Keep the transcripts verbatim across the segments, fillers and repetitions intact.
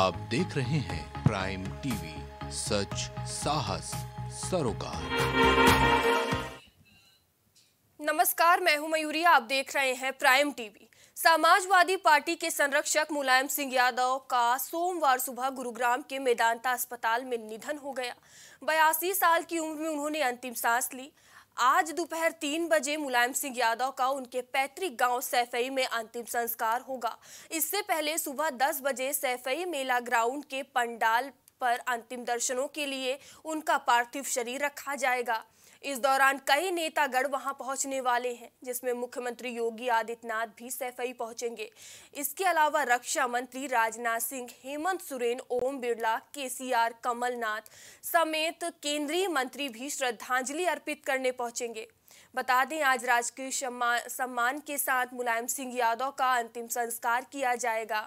आप देख रहे हैं प्राइम टीवी, सच साहस सरोकार। नमस्कार, मैं हूं मयूरी, आप देख रहे हैं प्राइम टीवी। समाजवादी पार्टी के संरक्षक मुलायम सिंह यादव का सोमवार सुबह गुरुग्राम के मेदांता अस्पताल में निधन हो गया। बयासी साल की उम्र में उन्होंने अंतिम सांस ली। आज दोपहर तीन बजे मुलायम सिंह यादव का उनके पैतृक गांव सैफई में अंतिम संस्कार होगा। इससे पहले सुबह दस बजे सैफई मेला ग्राउंड के पंडाल पर अंतिम दर्शनों के लिए उनका पार्थिव शरीर रखा जाएगा। इस दौरान कई नेतागण वहां पहुंचने वाले हैं, जिसमें मुख्यमंत्री योगी आदित्यनाथ भी सैफई पहुंचेंगे। इसके अलावा रक्षा मंत्री राजनाथ सिंह, हेमंत सोरेन, ओम बिरला, केसीआर, कमलनाथ समेत केंद्रीय मंत्री भी श्रद्धांजलि अर्पित करने पहुंचेंगे। बता दें, आज राजकीय सम्मान के साथ मुलायम सिंह यादव का अंतिम संस्कार किया जाएगा।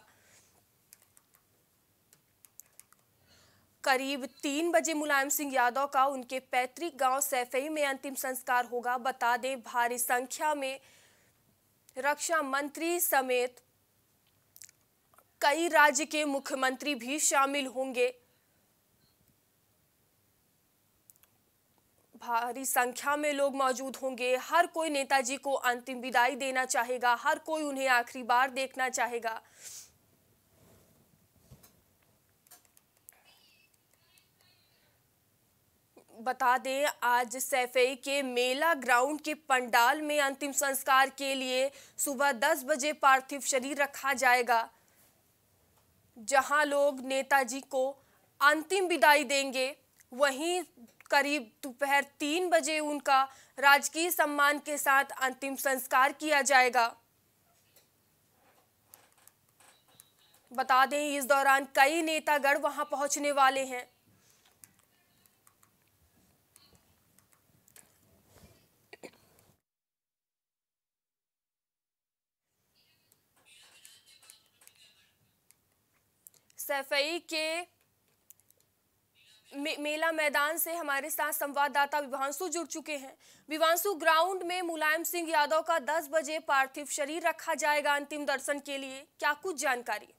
करीब तीन बजे मुलायम सिंह यादव का उनके पैतृक गांव सैफई में अंतिम संस्कार होगा। बता दें, भारी संख्या में रक्षा मंत्री समेत कई राज्य के मुख्यमंत्री भी शामिल होंगे। भारी संख्या में लोग मौजूद होंगे। हर कोई नेताजी को अंतिम विदाई देना चाहेगा, हर कोई उन्हें आखिरी बार देखना चाहेगा। बता दें, आज सैफई के मेला ग्राउंड के पंडाल में अंतिम संस्कार के लिए सुबह दस बजे पार्थिव शरीर रखा जाएगा, जहां लोग नेताजी को अंतिम विदाई देंगे। वहीं करीब दोपहर तीन बजे उनका राजकीय सम्मान के साथ अंतिम संस्कार किया जाएगा। बता दें, इस दौरान कई नेतागण वहां पहुंचने वाले हैं। सैफई के मे, मेला मैदान से हमारे साथ संवाददाता विवांशु जुड़ चुके हैं। विवांशु, ग्राउंड में मुलायम सिंह यादव का दस बजे पार्थिव शरीर रखा जाएगा अंतिम दर्शन के लिए, क्या कुछ जानकारी?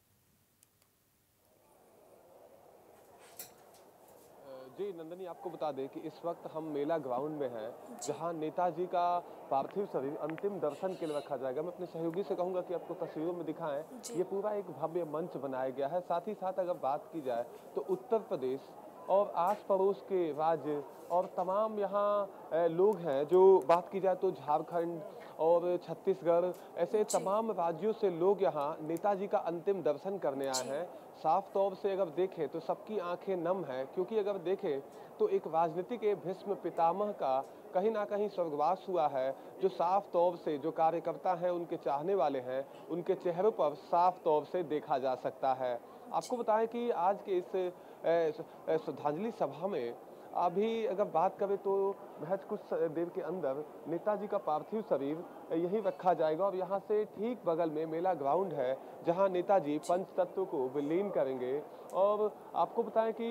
जी नंदनी, आपको बता दें कि इस वक्त हम मेला ग्राउंड में हैं, जहां नेताजी का पार्थिव शरीर अंतिम दर्शन के लिए रखा जाएगा। मैं अपने सहयोगी से कहूंगा कि आपको तस्वीरों में दिखाएं, ये पूरा एक भव्य मंच बनाया गया है। साथ ही साथ अगर बात की जाए तो उत्तर प्रदेश और आस पड़ोस के राज्य और तमाम यहाँ लोग हैं, जो बात की जाए तो झारखंड और छत्तीसगढ़, ऐसे तमाम राज्यों से लोग यहाँ नेताजी का अंतिम दर्शन करने आए हैं। साफ तौर से अगर देखें तो सबकी आंखें नम हैं, क्योंकि अगर देखें तो एक राजनीति के भीष्म पितामह का कहीं ना कहीं स्वर्गवास हुआ है, जो साफ तौर से जो कार्यकर्ता हैं, उनके चाहने वाले हैं, उनके चेहरों पर साफ तौर से देखा जा सकता है। आपको बताएं कि आज के इस श्रद्धांजलि सभा में अभी अगर बात करें तो महज कुछ देर के अंदर नेताजी का पार्थिव शरीर यहीं रखा जाएगा और यहाँ से ठीक बगल में मेला ग्राउंड है, जहाँ नेताजी पंचतत्व को विलीन करेंगे। और आपको बताएं कि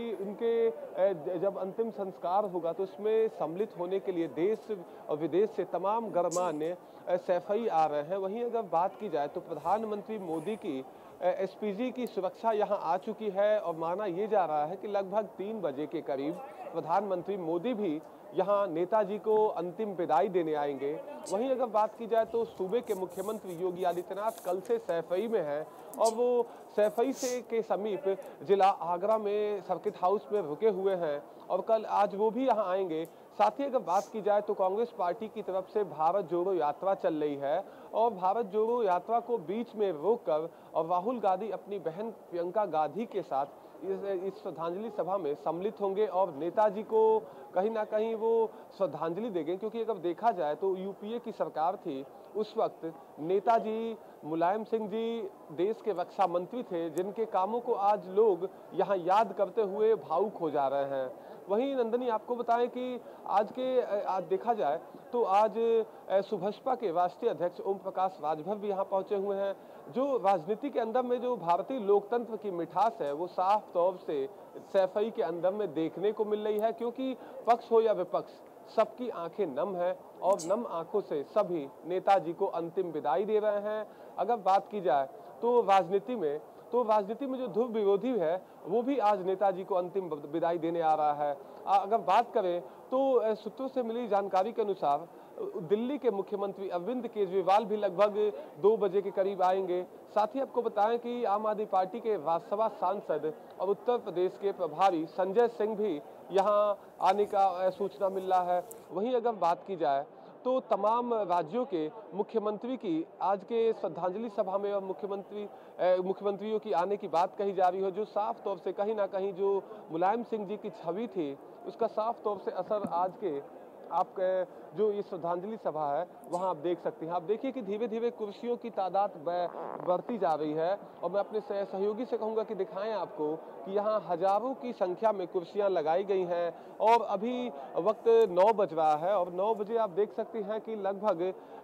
उनके जब अंतिम संस्कार होगा तो उसमें सम्मिलित होने के लिए देश और विदेश से तमाम गणमान्य सैफई आ रहे हैं। वहीं अगर बात की जाए तो प्रधानमंत्री मोदी की एसपीजी की सुरक्षा यहां आ चुकी है और माना यह जा रहा है कि लगभग तीन बजे के करीब प्रधानमंत्री मोदी भी यहां नेताजी को अंतिम विदाई देने आएंगे। वहीं अगर बात की जाए तो सूबे के मुख्यमंत्री योगी आदित्यनाथ कल से सैफई में हैं और वो सैफई से के समीप जिला आगरा में सर्किट हाउस में रुके हुए हैं और कल आज वो भी यहां आएंगे। साथ ही अगर बात की जाए तो कांग्रेस पार्टी की तरफ से भारत जोड़ो यात्रा चल रही है और भारत जोड़ो यात्रा को बीच में रोककर और राहुल गांधी अपनी बहन प्रियंका गांधी के साथ इस श्रद्धांजलि सभा में सम्मिलित होंगे और नेताजी को कहीं ना कहीं वो श्रद्धांजलि देंगे। क्योंकि अगर देखा जाए तो यूपीए की सरकार थी, उस वक्त नेताजी मुलायम सिंह जी देश के रक्षा मंत्री थे, जिनके कामों को आज लोग यहाँ याद करते हुए भावुक हो जा रहे हैं। वहीं नंदनी, आपको बताएं कि आज के आज देखा जाए तो आज सुभाषपा के राष्ट्रीय अध्यक्ष ओम प्रकाश राजभर भी यहाँ पहुंचे हुए हैं। जो राजनीति के अंदर में जो भारतीय लोकतंत्र की मिठास है, वो साफ तौर से सैफई के अंदर में देखने को मिल रही है, क्योंकि पक्ष हो या विपक्ष सबकी आंखें नम है और नम आंखों से सभी नेताजी को अंतिम विदाई दे रहे हैं। अगर बात की जाए तो राजनीति में तो राजनीति में जो ध्रुव विरोधी है वो भी आज नेताजी को अंतिम विदाई देने आ रहा है। अगर बात करें तो सूत्रों से मिली जानकारी के अनुसार दिल्ली के मुख्यमंत्री अरविंद केजरीवाल भी लगभग दो बजे के करीब आएंगे। साथ ही आपको बताएं कि आम आदमी पार्टी के राज्यसभा सांसद और उत्तर प्रदेश के प्रभारी संजय सिंह भी यहां आने का सूचना मिल रहा है। वहीं अगर बात की जाए तो तमाम राज्यों के मुख्यमंत्री की आज के श्रद्धांजलि सभा में और मुख्यमंत्री मुख्यमंत्रियों की आने की बात कही जा रही है, जो साफ तौर से कहीं ना कहीं जो मुलायम सिंह जी की छवि थी उसका साफ तौर से असर आज के आप जो ये श्रद्धांजलि सभा है वहां आप देख सकते हैं। आप देखिए कि धीरे धीरे कुर्सियों की तादाद बढ़ती जा रही है और मैं अपने सहयोगी से कहूंगा कि दिखाएं आपको कि यहाँ हजारों की संख्या में कुर्सियां लगाई गई हैं और अभी वक्त नौ बज रहा है और नौ बजे आप देख सकते हैं कि लगभग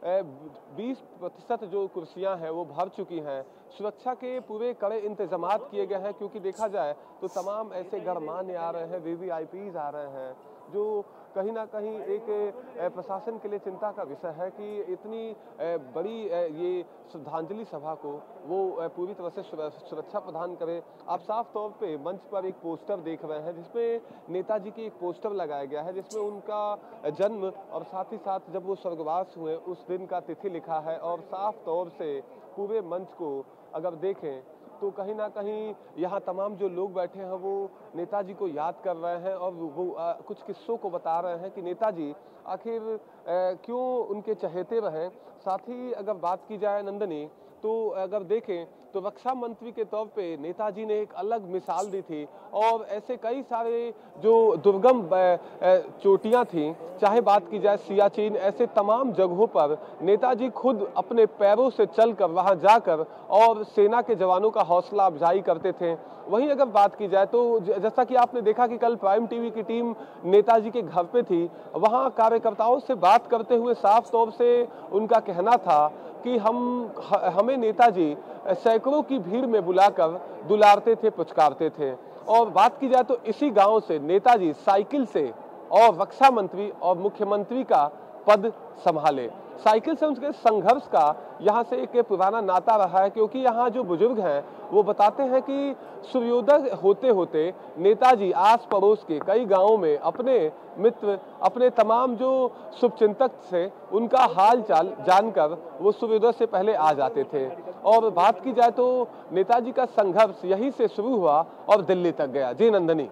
बीस प्रतिशत जो कुर्सियां हैं वो भर चुकी हैं। सुरक्षा के पूरे कड़े इंतजामात किए गए हैं क्योंकि देखा जाए तो तमाम ऐसे गणमान्य आ रहे हैं, वी वी आई पीज़ आ रहे हैं, जो कहीं ना कहीं एक प्रशासन के लिए चिंता का विषय है कि इतनी बड़ी ये श्रद्धांजलि सभा को वो पूरी तरह से सुरक्षा प्रदान करे। आप साफ तौर पे मंच पर एक पोस्टर देख रहे हैं जिसमें नेताजी की एक पोस्टर लगाया गया है जिसमें उनका जन्म और साथ ही साथ जब वो स्वर्गवास हुए उस दिन का तिथि लिखा है और साफ तौर से पूरे मंच को अगर देखें तो कहीं ना कहीं यहाँ तमाम जो लोग बैठे हैं वो नेताजी को याद कर रहे हैं और वो आ, कुछ किस्सों को बता रहे हैं कि नेताजी आखिर क्यों उनके चहेते रहे। साथ ही अगर बात की जाए नंदनी तो अगर देखें तो रक्षा मंत्री के तौर पे नेताजी ने एक अलग मिसाल दी थी और ऐसे कई सारे जो दुर्गम चोटियां थी, चाहे बात की जाए सियाचिन, ऐसे तमाम जगहों पर नेताजी खुद अपने पैरों से चलकर वहां जाकर और सेना के जवानों का हौसला अफजाई करते थे। वहीं अगर बात की जाए तो जैसा कि आपने देखा कि कल प्राइम टीवी की टीम नेताजी के घर पे थी, वहां कार्यकर्ताओं से बात करते हुए साफ तौर से उनका कहना था कि हम हमें नेताजी सैकड़ों की भीड़ में बुलाकर दुलारते थे, पुचकारते थे। और बात की जाए तो इसी गांव से नेताजी साइकिल से और रक्षा मंत्री और मुख्यमंत्री का पद संभाले। साइकिल से उनके संघर्ष का यहाँ से एक पुराना नाता रहा है क्योंकि यहाँ जो बुजुर्ग हैं वो बताते हैं कि सूर्योदय होते होते नेताजी आस पड़ोस के कई गांवों में अपने मित्र, अपने तमाम जो शुभचिंतक थे उनका हाल चाल जानकर वो सूर्योदय से पहले आ जाते थे। और बात की जाए तो नेताजी का संघर्ष यहीं से शुरू हुआ और दिल्ली तक गया। जी नंदनी।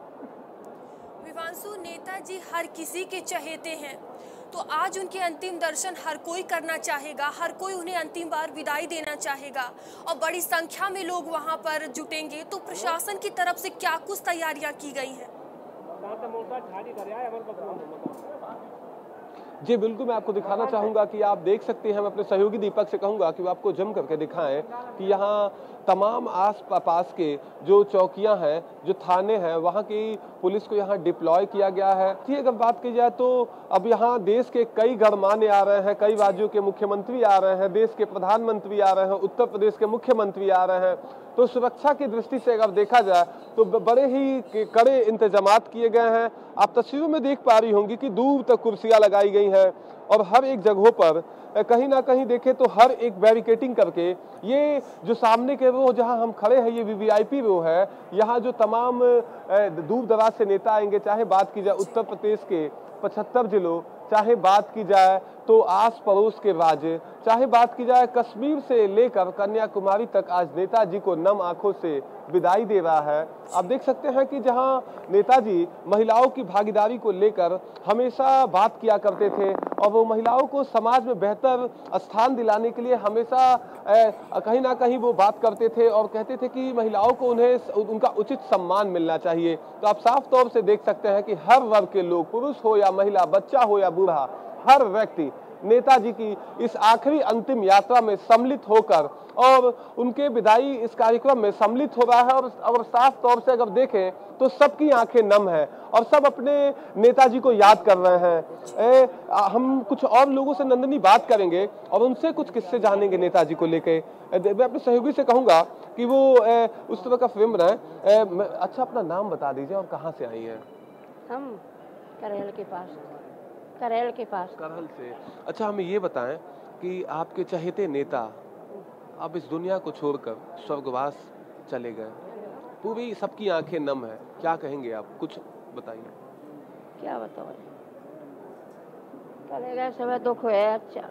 विवांशु, नेताजी हर किसी के चहेते हैं तो आज उनके अंतिम दर्शन हर कोई करना चाहेगा, हर कोई उन्हें अंतिम बार विदाई देना चाहेगा और बड़ी संख्या में लोग वहां पर जुटेंगे। तो प्रशासन की तरफ से क्या कुछ तैयारियां की गई हैं? जी बिल्कुल, मैं आपको दिखाना चाहूंगा कि आप देख सकते हैं। मैं अपने सहयोगी दीपक से कहूंगा कि वो आपको जम करके दिखाएं कि यहाँ तमाम आस पास के जो चौकियां हैं, जो थाने हैं, वहाँ की पुलिस को यहाँ डिप्लॉय किया गया है। ठीक, अगर बात की जाए तो अब यहाँ देश के कई गणमान्य आ रहे हैं, कई राज्यों के मुख्यमंत्री आ रहे हैं, देश के प्रधानमंत्री आ रहे हैं, उत्तर प्रदेश के मुख्यमंत्री आ रहे हैं। तो सुरक्षा की दृष्टि से अगर देखा जाए तो बड़े ही कड़े इंतजामात किए गए हैं। आप तस्वीरों में देख पा रही होंगी कि दूर तक कुर्सियां लगाई गई हैं और हर एक जगहों पर कहीं ना कहीं देखें तो हर एक बैरिकेटिंग करके, ये जो सामने के वो जहां हम खड़े हैं ये वी वी आई पी वो है। यहाँ जो तमाम दूर दराज से नेता आएंगे, चाहे बात की जाए उत्तर प्रदेश के पचहत्तर जिलों, चाहे बात की जाए तो आस पड़ोस के राज्य, चाहे बात की जाए कश्मीर से लेकर कन्याकुमारी तक, आज नेताजी को नम आंखों से विदाई दे रहा है। आप देख सकते हैं कि जहां नेताजी महिलाओं की भागीदारी को लेकर हमेशा बात किया करते थे और वो महिलाओं को समाज में बेहतर स्थान दिलाने के लिए हमेशा कहीं ना कहीं वो बात करते थे और कहते थे कि महिलाओं को उन्हें उनका उचित सम्मान मिलना चाहिए। तो आप साफ तौर से देख सकते हैं कि हर वर्ग के लोग, पुरुष हो या महिला, बच्चा हो या बूढ़ा, हर व्यक्ति नेताजी की इस आखिरी अंतिम यात्रा में सम्मिलित होकर और उनके विदाई इस कार्यक्रम में सम्मिलित हो रहा है। और, और साफ तौर से अगर देखें तो सबकी आंखें नम है और सब अपने नेताजी को याद कर रहे हैं। ए, हम कुछ और लोगों से नंदनी बात करेंगे और उनसे कुछ किस्से जानेंगे नेताजी को लेके। मैं अपने सहयोगी से कहूंगा कि वो ए, उस तरह का फिल्म रहे। अच्छा, अपना नाम बता दीजिए और कहाँ से आई है? हम करेल के पास करेल के पास करहल से। अच्छा, हमें ये बताएं कि आपके चहेते नेता अब इस दुनिया को छोड़कर स्वर्गवास चले गए, पूरी सबकी आंखें नम है, क्या कहेंगे आप, कुछ बताइए। क्या बताओ, चले गए सब दुख है। अच्छा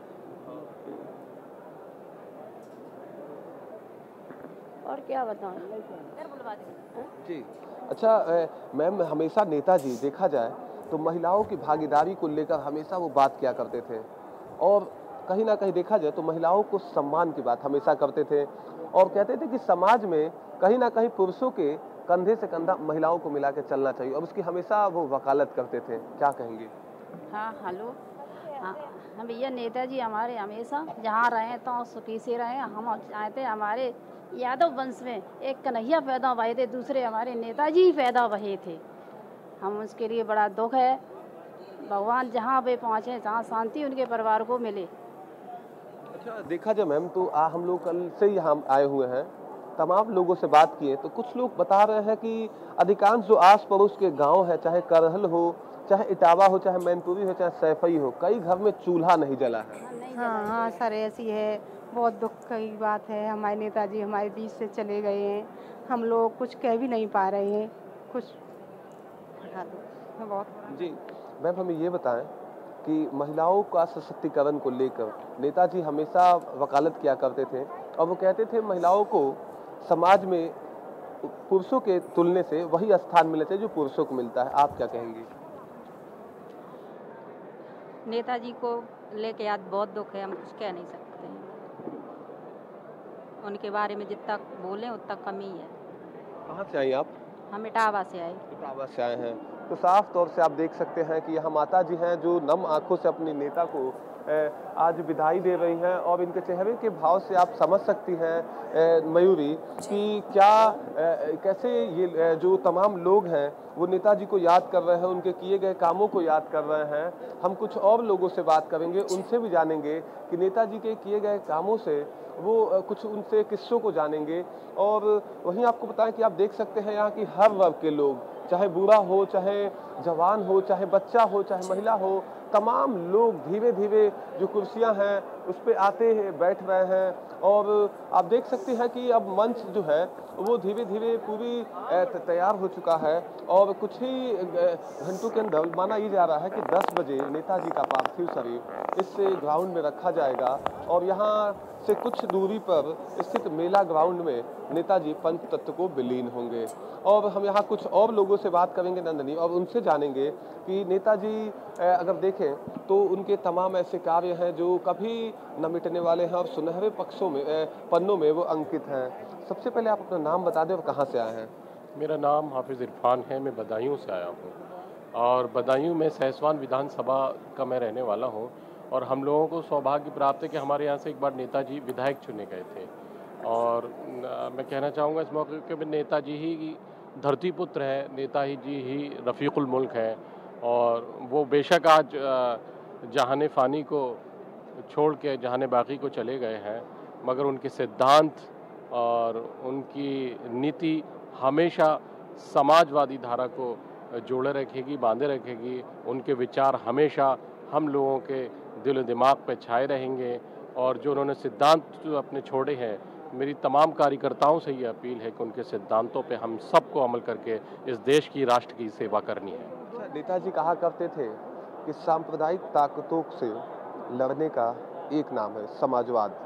और क्या बताऊं जी। अच्छा मैम, हमेशा नेताजी देखा जाए तो महिलाओं की भागीदारी को लेकर हमेशा वो बात किया करते थे, और कहीं ना कहीं देखा जाए तो महिलाओं को सम्मान की बात हमेशा करते थे, और कहते थे कि समाज में कहीं ना कहीं पुरुषों के कंधे से कंधा महिलाओं को मिला के चलना चाहिए, और उसकी हमेशा वो वकालत करते थे, क्या कहेंगे। हाँ हेलो, हाँ हम भैया नेताजी हमारे हमेशा जहाँ रहे तो सुखी से रहे। हम चाहते हमारे यादव वंश में एक कन्हैया पैदा हुए थे, दूसरे हमारे नेताजी ही पैदा हुए थे। हम उसके लिए बड़ा दुख है, भगवान जहाँ पे पहुँचे जहाँ शांति उनके परिवार को मिले। अच्छा देखा जाए मैम तो आ, हम लोग कल से यहाँ आए हुए हैं, तमाम लोगों से बात किए तो कुछ लोग बता रहे हैं कि अधिकांश जो आस पड़ोस के गांव है, चाहे करहल हो, चाहे इटावा हो, चाहे मैनपुरी हो, चाहे सैफई हो, कई घर में चूल्हा नहीं जला है। हाँ हाँ सर, ऐसी है, बहुत दुख की बात है। हमारे नेताजी हमारे बीच से चले गए हैं, हम लोग कुछ कह भी नहीं पा रहे हैं, कुछ बढ़ा दो बहुत। जी मैम, हमें ये बताएं कि महिलाओं का सशक्तिकरण को लेकर नेताजी हमेशा वकालत किया करते थे, और वो कहते थे महिलाओं को समाज में पुरुषों के तुलने से वही स्थान मिलना चाहिए जो पुरुषों को मिलता है, आप क्या कहेंगे। नेताजी को लेके आज बहुत दुख है, हम कुछ कह नहीं सकते हैं। उनके बारे में जितना बोलें उतना कमी है। कहाँ से आई आप। हम इटावा से आए। इटावा से आए हैं, तो साफ तौर से आप देख सकते हैं कि यहाँ माता जी हैं जो नम आंखों से अपने नेता को आज विदाई दे रही हैं, और इनके चेहरे के भाव से आप समझ सकती हैं मयूरी कि क्या कैसे ये जो तमाम लोग हैं वो नेताजी को याद कर रहे हैं, उनके किए गए कामों को याद कर रहे हैं। हम कुछ और लोगों से बात करेंगे, उनसे भी जानेंगे कि नेताजी के किए गए कामों से वो कुछ उनसे किस्सों को जानेंगे। और वहीं आपको बताएं कि आप देख सकते हैं यहाँ की हर वर्ग के लोग, चाहे बूढ़ा हो, चाहे जवान हो, चाहे बच्चा हो, चाहे महिला हो, तमाम लोग धीरे धीरे जो कुर्सियां हैं उस पर आते हैं, बैठ रहे हैं। और आप देख सकते हैं कि अब मंच जो है वो धीरे धीरे पूरी तैयार हो चुका है, और कुछ ही घंटों के अंदर माना ये जा रहा है कि दस बजे नेताजी का पार्थिव शरीर इस ग्राउंड में रखा जाएगा, और यहाँ से कुछ दूरी पर स्थित मेला ग्राउंड में नेताजी पंच तत्व को विलीन होंगे। और हम यहाँ कुछ और लोगों से बात करेंगे नंदनी, और उनसे जानेंगे कि नेताजी अगर देखें तो उनके तमाम ऐसे कार्य हैं जो कभी न मिटने वाले हैं, और सुनहरे पक्षों में पन्नों में वो अंकित हैं। सबसे पहले आप अपना नाम बता दें और कहाँ से आए हैं। मेरा नाम हाफिज़ इरफान है, मैं बदायूं से आया हूँ, और बदायूं में सहसवान विधानसभा का मैं रहने वाला हूँ। और हम लोगों को सौभाग्य प्राप्त है कि हमारे यहाँ से एक बार नेताजी विधायक चुने गए थे, और मैं कहना चाहूँगा इस मौके पे नेताजी ही धरती पुत्र है, नेताजी जी ही रफ़ीकुल मुल्क है। और वो बेशक आज जहाने फ़ानी को छोड़ के जहाने बाकी को चले गए हैं, मगर उनके सिद्धांत और उनकी नीति हमेशा समाजवादी धारा को जोड़े रखेगी, बांधे रखेगी। उनके विचार हमेशा हम लोगों के दिल दिमाग पे छाए रहेंगे, और जो उन्होंने सिद्धांत अपने छोड़े हैं, मेरी तमाम कार्यकर्ताओं से ये अपील है कि उनके सिद्धांतों पे हम सबको अमल करके इस देश की, राष्ट्र की सेवा करनी है। नेताजी कहा करते थे कि सांप्रदायिक ताकतों से लड़ने का एक नाम है समाजवाद।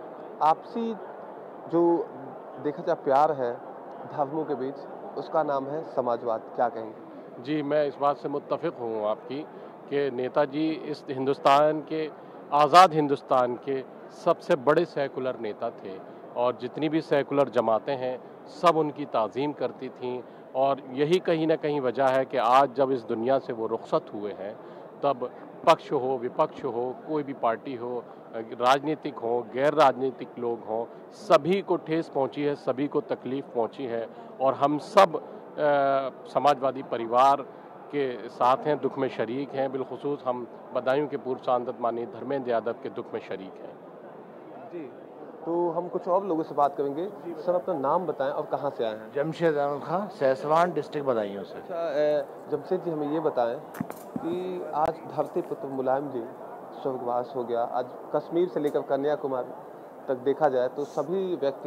आपसी जो देखा जाए प्यार है धर्मों के बीच, उसका नाम है समाजवाद, क्या कहेंगे। जी, मैं इस बात से मुत्तफिक हूँ आपकी कि नेताजी इस हिंदुस्तान के, आज़ाद हिंदुस्तान के सबसे बड़े सेकुलर नेता थे, और जितनी भी सेकुलर जमातें हैं सब उनकी ताज़ीम करती थीं। और यही कहीं ना कहीं वजह है कि आज जब इस दुनिया से वो रुखसत हुए हैं, तब पक्ष हो, विपक्ष हो, कोई भी पार्टी हो, राजनीतिक हो, गैर राजनीतिक लोग हों, सभी को ठेस पहुंची है, सभी को तकलीफ़ पहुंची है। और हम सब आ, समाजवादी परिवार के साथ हैं, दुख में शरीक हैं। बिलखुसूस हम बदायूं के पूर्व सांसद माननीय धर्मेंद्र यादव के दुख में शरीक हैं। जी, तो हम कुछ और लोगों से बात करेंगे। सर अपना नाम बताएं और कहाँ से आए हैं। जमशेद अहमद खां, सहसवान डिस्ट्रिक्ट बदायूं से। अच्छा जमशेद जी, हमें ये बताएं कि आज धरती पुत्र मुलायम जी स्वर्गवास हो गया। आज कश्मीर से लेकर कन्याकुमारी तक देखा जाए तो सभी व्यक्ति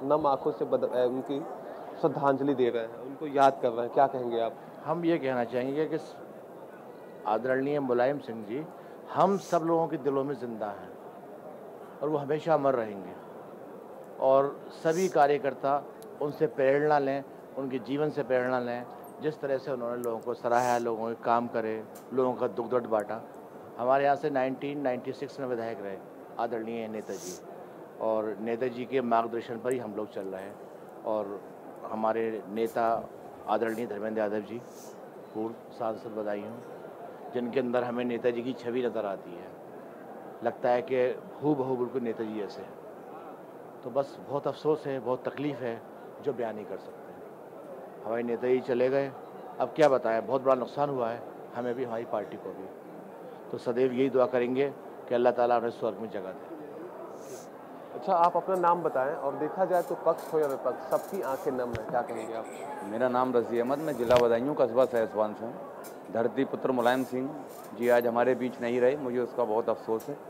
नम आंखों से बद, उनकी श्रद्धांजलि दे रहे हैं, उनको याद कर रहे हैं, क्या कहेंगे आप? हम ये कहना चाहेंगे कि आदरणीय मुलायम सिंह जी हम सब लोगों के दिलों में जिंदा हैं और वो हमेशा अमर रहेंगे, और सभी कार्यकर्ता उनसे प्रेरणा लें, उनके जीवन से प्रेरणा लें। जिस तरह से उन्होंने लोगों को सराहा, लोगों के काम करे, लोगों का दुख दर्द बांटा। हमारे यहाँ से नाइनटीन नाइंटी सिक्स में विधायक रहे आदरणीय नेताजी, और नेताजी के मार्गदर्शन पर ही हम लोग चल रहे हैं। और हमारे नेता आदरणीय धर्मेंद्र यादव जी, पूर्व सांसद बधाई हूँ, जिनके अंदर हमें नेताजी की छवि नज़र आती है, लगता है कि हू बहू बिल्कुल नेताजी जैसे हैं। तो बस बहुत अफसोस है, बहुत तकलीफ़ है जो बयान नहीं कर सकते। हमारे नेताजी चले गए, अब क्या बताएं, बहुत बड़ा नुकसान हुआ है हमें भी, हमारी पार्टी को भी। तो सदैव यही दुआ करेंगे कि अल्लाह ताला उन्हें स्वर्ग में जगह दे। अच्छा, आप अपना नाम बताएं, और देखा जाए तो पक्ष हो या विपक्ष सबकी आंखें नम है, क्या कहेंगे आप? मेरा नाम रज़ी अहमद, मैं जिला बदायूं कस्बा सहसवान से हूँ। धरती पुत्र मुलायम सिंह जी आज हमारे बीच नहीं रहे, मुझे उसका बहुत अफसोस है,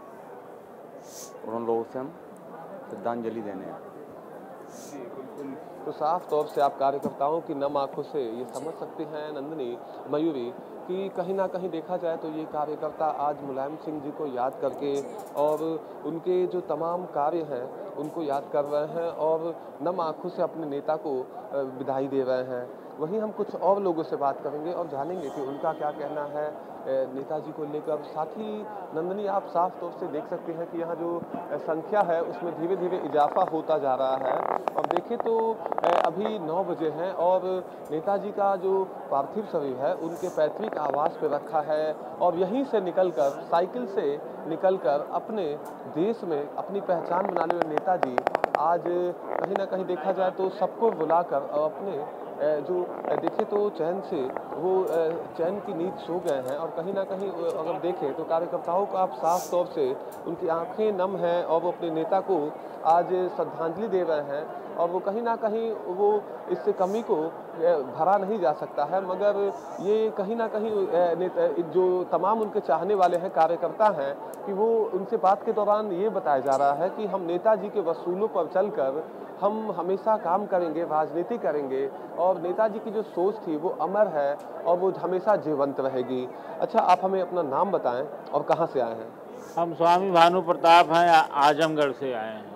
और उन लोगों से हम श्रद्धांजलि देने हैं। जी बिल्कुल, तो साफ तौर से आप कार्यकर्ताओं की नम आंखों से ये समझ सकते हैं नंदिनी, मयूरी, कि कहीं ना कहीं देखा जाए तो ये कार्यकर्ता आज मुलायम सिंह जी को याद करके और उनके जो तमाम कार्य हैं उनको याद कर रहे हैं और नम आंखों से अपने नेता को विदाई दे रहे हैं। वहीं हम कुछ और लोगों से बात करेंगे और जानेंगे कि उनका क्या कहना है नेताजी को लेकर। साथ ही नंदनी, आप साफ तौर से देख सकते हैं कि यहाँ जो संख्या है उसमें धीरे धीरे इजाफा होता जा रहा है। और देखें तो अभी नौ बजे हैं और नेताजी का जो पार्थिव शरीर है उनके पैतृक आवास पर रखा है, और यहीं से निकलकर, साइकिल से निकलकर अपने देश में अपनी पहचान बनाने वाले नेताजी आज कहीं ना कहीं देखा जाए तो सबको बुलाकर और अपने जो देखे तो चैन से वो चैन की नींद सो गए हैं। और कहीं ना कहीं अगर देखें तो कार्यकर्ताओं को आप साफ तौर से उनकी आंखें नम हैं और वो अपने नेता को आज श्रद्धांजलि दे रहे हैं, और वो कहीं ना कहीं वो इससे कमी को भरा नहीं जा सकता है। मगर ये कहीं ना कहीं जो तमाम उनके चाहने वाले हैं, कार्यकर्ता हैं, कि वो उनसे बात के दौरान ये बताया जा रहा है कि हम नेताजी के वसूलों पर चलकर हम हमेशा काम करेंगे, राजनीति करेंगे, और नेताजी की जो सोच थी वो अमर है और वो हमेशा जीवंत रहेगी। अच्छा, आप हमें अपना नाम बताएं और कहाँ से आए हैं? हम स्वामी भानु प्रताप हैं, आजमगढ़ से आए हैं।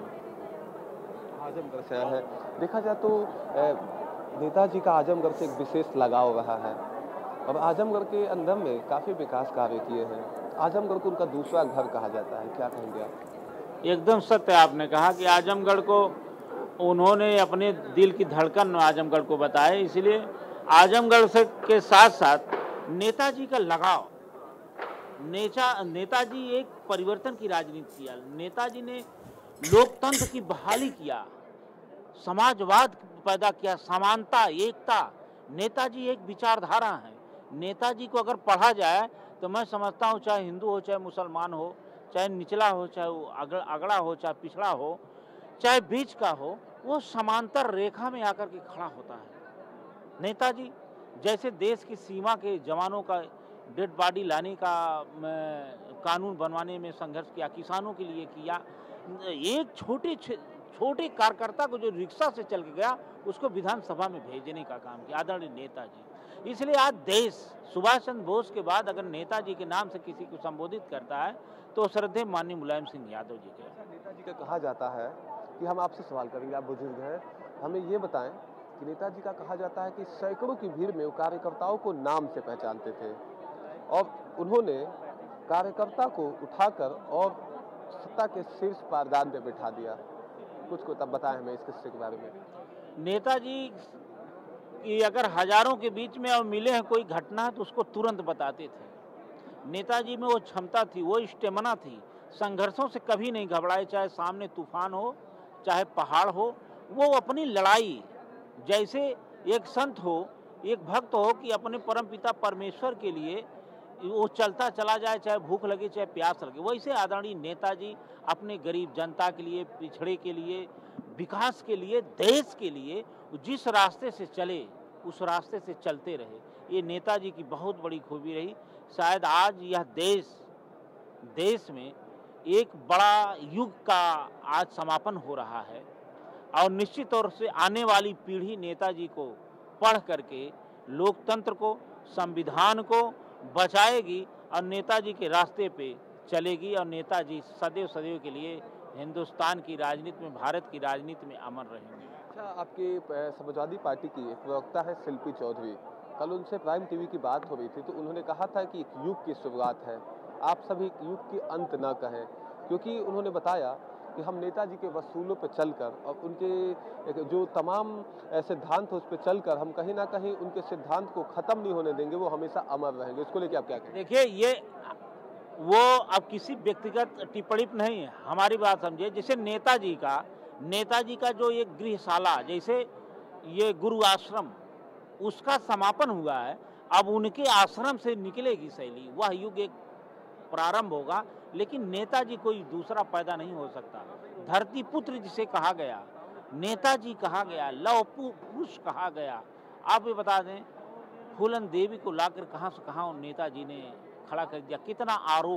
आजमगढ़ से आए हैं। देखा जाए तो नेताजी का आजमगढ़ से एक विशेष लगाव रहा है, और आजमगढ़ के अंदर में काफ़ी विकास कार्य किए हैं। आजमगढ़ को उनका दूसरा घर कहा जाता है, क्या कहेंगे आप? एकदम सत्य आपने कहा कि आजमगढ़ को उन्होंने अपने दिल की धड़कन आजमगढ़ को बताया, इसलिए आजमगढ़ से के साथ साथ नेताजी का लगाव। नेता नेताजी एक परिवर्तन की राजनीति किया, नेताजी ने लोकतंत्र की बहाली किया, समाजवाद पैदा किया, समानता, एकता। नेताजी एक विचारधारा है। नेताजी को अगर पढ़ा जाए तो मैं समझता हूँ, चाहे हिंदू हो, चाहे मुसलमान हो, चाहे निचला हो, चाहे अगड़ा अगड़ा हो, चाहे पिछड़ा हो, चाहे बीच का हो, वो समांतर रेखा में आकर के खड़ा होता है। नेताजी जैसे देश की सीमा के जवानों का डेड बॉडी लाने का कानून बनवाने में संघर्ष किया, किसानों के लिए किया, एक छोटे छोटे कार्यकर्ता को जो रिक्शा से चल के गया उसको विधानसभा में भेजने का काम किया आदरणीय नेताजी। इसलिए आज देश सुभाष चंद्र बोस के बाद अगर नेताजी के नाम से किसी को संबोधित करता है तो श्रद्धेय माननीय मुलायम सिंह यादव जी के। नेताजी का कहा जाता है कि हम आपसे सवाल करेंगे, आप बुजुर्ग हैं, हमें ये बताएं कि नेताजी का कहा जाता है कि सैकड़ों की भीड़ में वो कार्यकर्ताओं को नाम से पहचानते थे, और उन्होंने कार्यकर्ता को उठाकर और सत्ता के शीर्ष पायदान पे बिठा दिया। कुछ को तब बताएं हमें इस किस्से के बारे में। नेताजी की अगर हजारों के बीच में और मिले हैं कोई घटना है तो उसको तुरंत बताते थे। नेताजी में वो क्षमता थी, वो स्टेमिना थी, संघर्षों से कभी नहीं घबराए, चाहे सामने तूफान हो, चाहे पहाड़ हो। वो अपनी लड़ाई, जैसे एक संत हो, एक भक्त हो कि अपने परमपिता परमेश्वर के लिए वो चलता चला जाए, चाहे भूख लगे चाहे प्यास लगे, वैसे आदरणीय नेताजी अपने गरीब जनता के लिए, पिछड़े के लिए, विकास के लिए, देश के लिए जिस रास्ते से चले उस रास्ते से चलते रहे। ये नेताजी की बहुत बड़ी खूबी रही। शायद आज यह देश देश में एक बड़ा युग का आज समापन हो रहा है। और निश्चित तौर से आने वाली पीढ़ी नेताजी को पढ़ करके लोकतंत्र को, संविधान को बचाएगी और नेताजी के रास्ते पे चलेगी और नेताजी सदैव सदैव के लिए हिंदुस्तान की राजनीति में, भारत की राजनीति में अमर रहेंगे। अच्छा, आपकी समाजवादी पार्टी की एक प्रवक्ता है शिल्पी चौधरी, कल उनसे प्राइम टीवी की बात हो रही थी तो उन्होंने कहा था कि एक युग की शुरुआत है, आप सभी एक युग की अंत ना कहें, क्योंकि उन्होंने बताया कि हम नेताजी के वसूलों पर चलकर और उनके जो तमाम सिद्धांत उस पर चलकर हम कहीं ना कहीं उनके सिद्धांत को खत्म नहीं होने देंगे, वो हमेशा अमर रहेंगे। इसको लेके आप क्या कहें? देखिए, ये वो अब किसी व्यक्तिगत टिप्पणी नहीं है, हमारी बात समझिए। जैसे नेताजी का नेताजी का जो एक गृहशाला, जैसे ये गुरु आश्रम, उसका समापन हुआ है, अब उनके आश्रम से निकलेगी शैली, वह युग एक प्रारंभ होगा। लेकिन नेताजी कोई दूसरा पैदा नहीं हो सकता। धरती पुत्र जिसे कहा गया, नेताजी कहा गया, लौह पुरुष कहा गया। आप ये बता दें, फूलन देवी को लाकर कहां से कहां नेताजी ने खड़ा कर दिया, कितना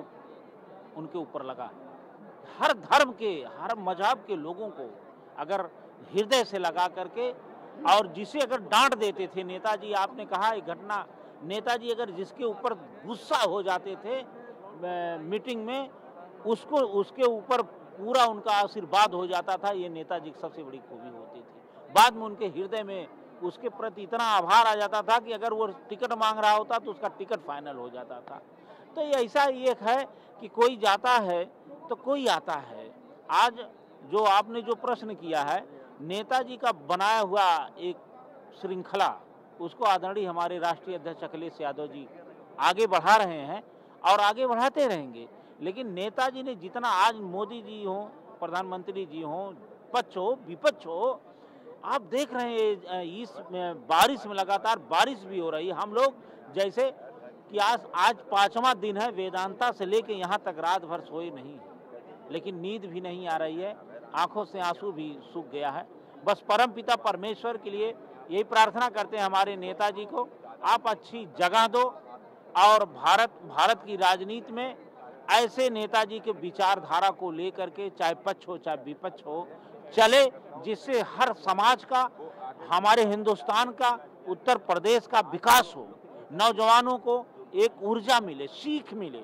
आरोप उनके ऊपर लगा। हर धर्म के, हर मजहब के लोगों को अगर हृदय से लगा करके, और जिसे अगर डांट देते थे नेताजी, आपने कहा एक घटना, नेताजी अगर जिसके ऊपर गुस्सा हो जाते थे मीटिंग में, उसको उसके ऊपर पूरा उनका आशीर्वाद हो जाता था। ये नेताजी की सबसे बड़ी खूबी होती थी। बाद में उनके हृदय में उसके प्रति इतना आभार आ जाता था कि अगर वो टिकट मांग रहा होता तो उसका टिकट फाइनल हो जाता था। तो ये ऐसा एक है कि कोई जाता है तो कोई आता है। आज जो आपने जो प्रश्न किया है, नेताजी का बनाया हुआ एक श्रृंखला, उसको आदरणीय हमारे राष्ट्रीय अध्यक्ष अखिलेश यादव जी आगे बढ़ा रहे हैं और आगे बढ़ाते रहेंगे। लेकिन नेताजी ने जितना, आज मोदी जी हों, प्रधानमंत्री जी हों, पक्ष हो विपक्ष हो, आप देख रहे हैं इस बारिश में लगातार बारिश भी हो रही है। हम लोग जैसे कि आज आज पांचवा दिन है, वेदांता से लेके यहाँ तक रात भर सोए नहीं, लेकिन नींद भी नहीं आ रही है, आंखों से आंसू भी सूख गया है। बस परम पिता परमेश्वर के लिए यही प्रार्थना करते हैं हमारे नेताजी को, आप अच्छी जगह दो और भारत भारत की राजनीति में ऐसे नेताजी के विचारधारा को लेकर के, चाहे पक्ष हो चाहे विपक्ष हो, चले, जिससे हर समाज का, हमारे हिंदुस्तान का, उत्तर प्रदेश का विकास हो, नौजवानों को एक ऊर्जा मिले, सीख मिले।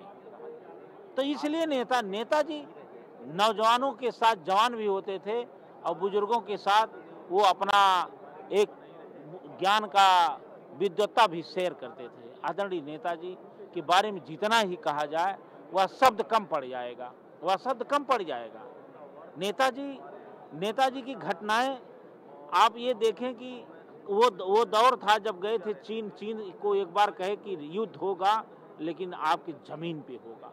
तो इसलिए नेता नेताजी नौजवानों के साथ जवान भी होते थे और बुजुर्गों के साथ वो अपना एक ज्ञान का विद्वत्ता भी शेयर करते थे। आदरणीय नेताजी के बारे में जितना ही कहा जाए वह शब्द कम पड़ जाएगा, वह शब्द कम पड़ जाएगा। नेताजी नेताजी की घटनाएं आप ये देखें कि वो वो दौर था जब गए थे चीन चीन को एक बार कहे कि युद्ध होगा लेकिन आपकी जमीन पे होगा।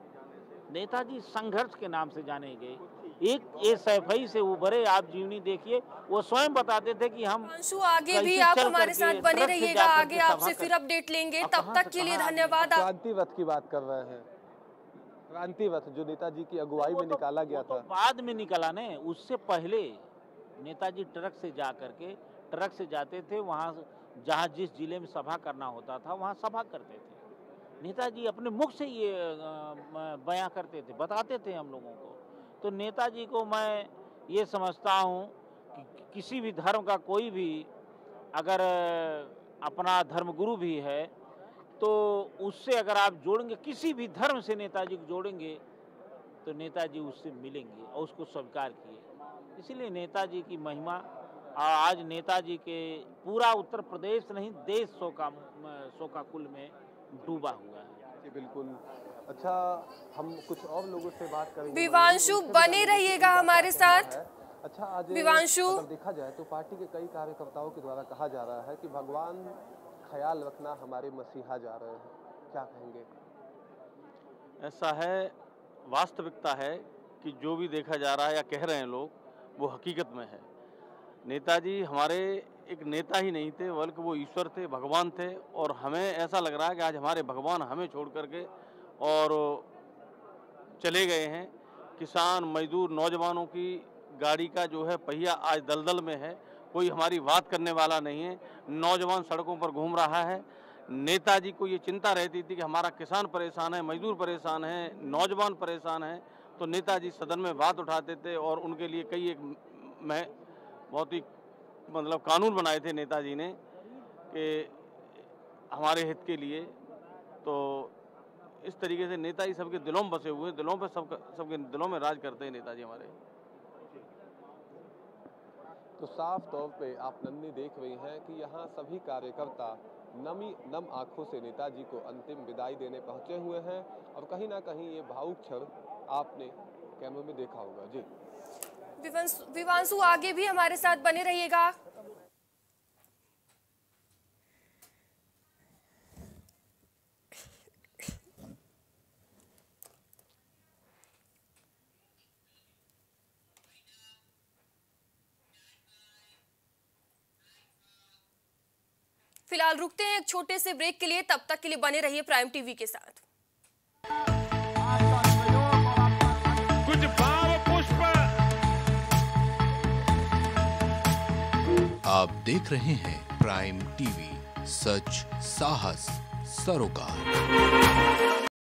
नेताजी संघर्ष के नाम से जाने गए, एक सैफई से उभरे। आप जीवनी देखिए, वो स्वयं बताते थे कि हम आगे भी आप हमारे साथ बने रहिएगा, आगे आपसे फिर अपडेट लेंगे। तब तक के लिए धन्यवाद। क्रांति रथ की बात कर रहे हैं, क्रांति रथ जो नेताजी की अगुवाई में निकाला गया था, बाद में निकला ने, उससे पहले नेताजी ट्रक से जा करके, ट्रक से जाते थे वहाँ, जहाँ जिस जिले में सभा करना होता था वहाँ सभा करते थे। नेताजी अपने मुख से ये बयां करते थे, बताते थे हम लोगों को। तो नेताजी को मैं ये समझता हूँ कि किसी भी धर्म का कोई भी अगर अपना धर्मगुरु भी है तो उससे अगर आप जोड़ेंगे, किसी भी धर्म से नेताजी को जोड़ेंगे तो नेताजी उससे मिलेंगे और उसको स्वीकार किए। इसीलिए नेताजी की महिमा, और आज नेताजी के पूरा उत्तर प्रदेश नहीं देश शोका शोकाकुल में डूबा हुआ है। जी बिल्कुल। अच्छा, हम कुछ और लोगों से बात करेंगे। विवांशु बने रहिएगा हमारे साथ। अच्छा, आज विवांशु, अगर देखा जाए तो पार्टी के कई कार्यकर्ताओं के द्वारा कहा जा रहा है कि भगवान ख्याल रखना हमारे मसीहा जा रहे हैं, क्या कहेंगे? ऐसा है, वास्तविकता है कि जो भी देखा जा रहा है या कह रहे हैं लोग, वो हकीकत में है। नेताजी हमारे एक नेता ही नहीं थे, बल्कि वो ईश्वर थे, भगवान थे। और हमें ऐसा लग रहा है कि आज हमारे भगवान हमें छोड़ करके और चले गए हैं। किसान, मजदूर, नौजवानों की गाड़ी का जो है पहिया आज दलदल में है, कोई हमारी बात करने वाला नहीं है। नौजवान सड़कों पर घूम रहा है। नेताजी को ये चिंता रहती थी कि हमारा किसान परेशान है, मजदूर परेशान है, नौजवान परेशान है, तो नेताजी सदन में बात उठाते थे और उनके लिए कई एक बहुत ही मतलब कानून बनाए थे नेताजी ने कि हमारे हित के लिए। तो इस तरीके से नेताजी सबके दिलों में बसे हुए, दिलों पे सब सबके दिलों में राज करते हैं नेताजी हमारे। तो साफ तौर पे आप नन्ही देख रही हैं कि यहाँ सभी कार्यकर्ता नमी नम आंखों से नेताजी को अंतिम विदाई देने पहुंचे हुए हैं और कहीं ना कहीं ये भावुक क्षण आपने कैमरे में देखा होगा। जी विवांशु, आगे भी हमारे साथ बने रहिएगा। फिलहाल रुकते हैं एक छोटे से ब्रेक के लिए, तब तक के लिए बने रहिए प्राइम टीवी के साथ। कुछ भाव पुष्प। आप देख रहे हैं प्राइम टीवी, सच साहस सरोकार।